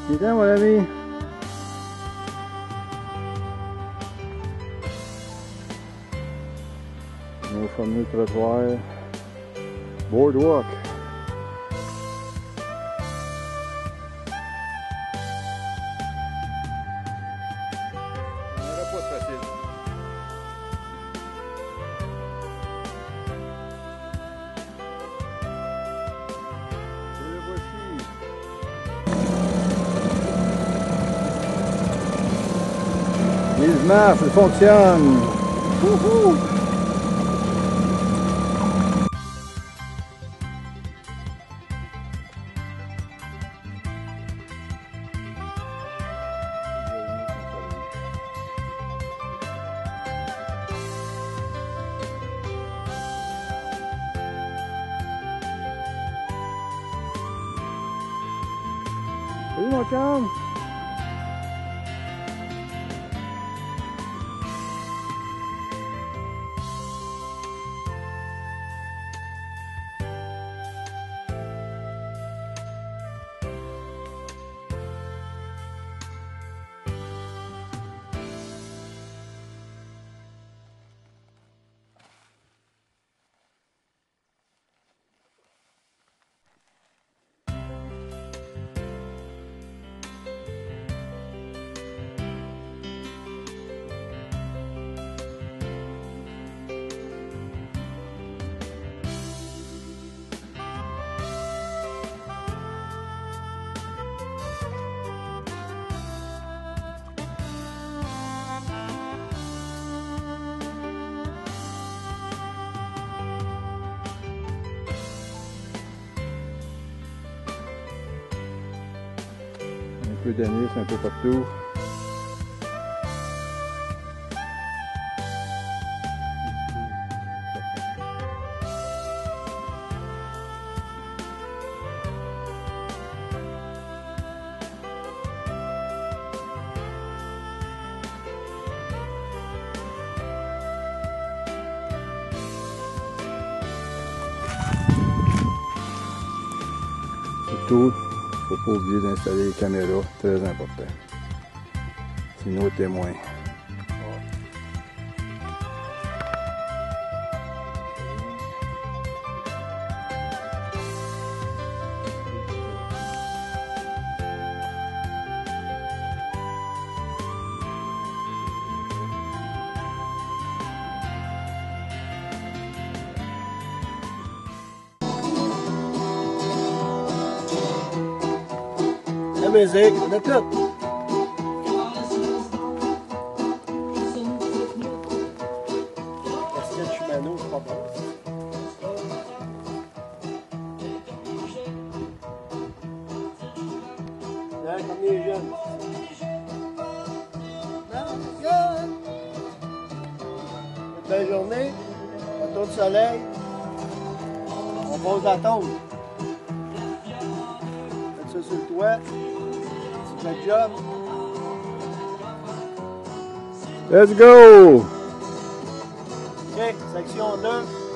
Viens, mon ami. Nos fameux trottoirs. Boardwalk. Vivement, ça fonctionne! Wouhou! Salut mon chum! Un peu d'anis un peu partout. Surtout, faut pas oublier d'installer les caméras, très important. C'est nos témoins. La musique, on a tout. Est-ce que je suis mano, c'est pas bon. Là, comme les jeunes. Une belle journée, un tour de soleil. On pose la tombe. Faites ça sur le toit. Good job. Let's go! OK, section 2.